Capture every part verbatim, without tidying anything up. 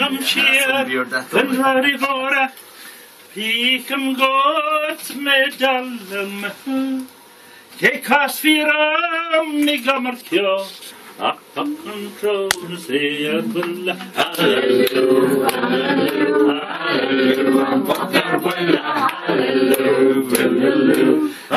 am cheer, yn rhaid i fora, pich am got medalym, ke cas firam mi gamarcio, ac ac yn tro'n se a gwella, hallelujah, hallelujah, hallelujah, am pocar gwella, hallelujah, hallelujah,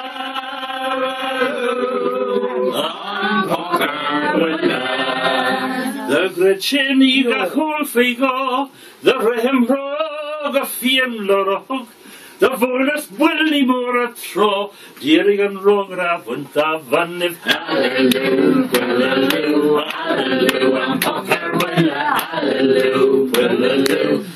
the Gretchen i gachol feigo, the rehemrog a fien lorog, the volus willy mor a tro, dearing and rog ravent a vanif, hallelujah, hallelujah, hallelujah, am pocar wella, hallelujah, hallelujah,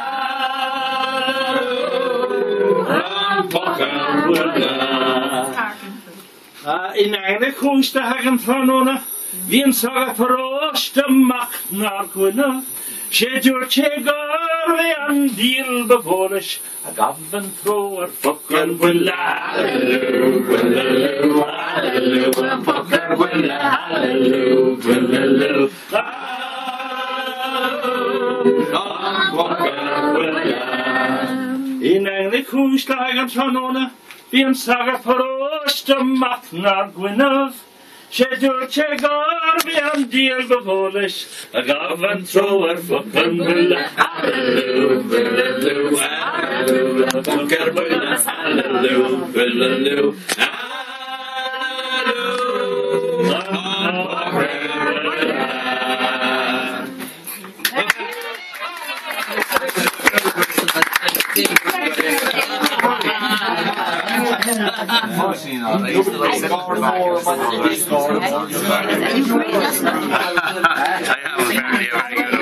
am pocar wella. In eine Kunst der Hagen Franona, wie ein Saga Prost der Macht nach Gwynna, she dur chegar we an deal beforish, a gavan thrower fucker willa, hallelujah, hallelujah, fucker willa, hallelujah, hallelujah. In eine Kunst der Hagen Franona, wie ein Saga Prost der Macht nach Gwynna, she dur chegar we an deal beforish, a gavan thrower fucker willa, hallelujah, hallelujah, fucker willa, hallelujah, hallelujah, I have a